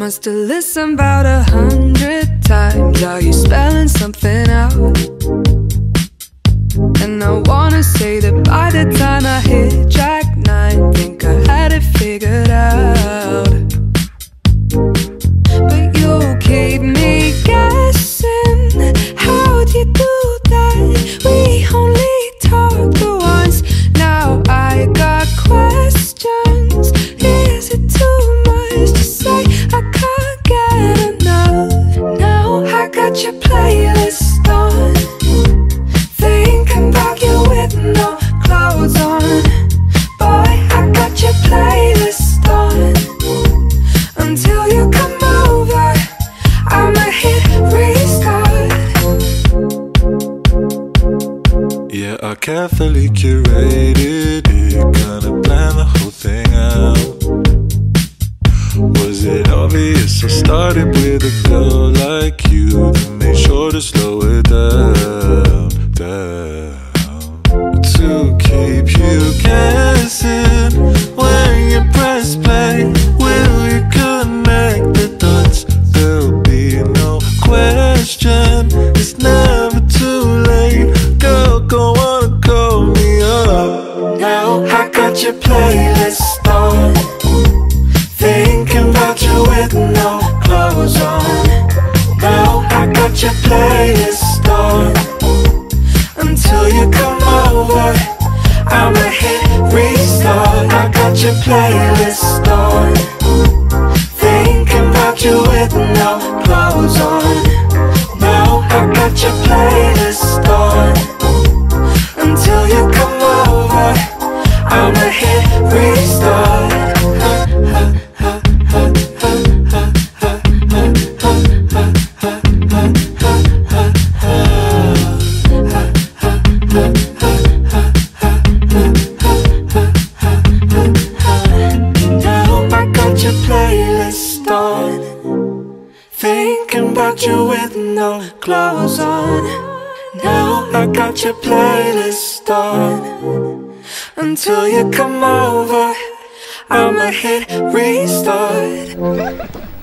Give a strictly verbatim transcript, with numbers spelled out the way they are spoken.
must have listened about a hundred times. Are you spelling something out? And I wanna say that by the time I hit track nine, think I had it figured out. But you keep me guessing. How'd you do that? We only talked once. Now I got questions. Is it too much to say? I can't get enough. Now I got your playlist on, thinking about you with no clothes on. Boy, I got your playlist on. Until you come over, I'ma hit restart. Yeah, I carefully curated it, kinda planned the whole thing out. Was it obvious I started with a girl like you, then made sure to slow it down, down? To keep you guessing, when you press play, will you connect the dots? There'll be no question, it's never too late. Girl, go on and call me up. Now I got your playlist on, thinking about you with no clothes on. Now I got your playlist on. Until you come over, I'ma hit restart. I got your playlist on, thinking about you with no clothes on. Now I got your playlist on. Until you come over, I'ma hit restart. Thinking about you with no clothes on. Now I got your playlist on. Until you come over, I'ma hit restart.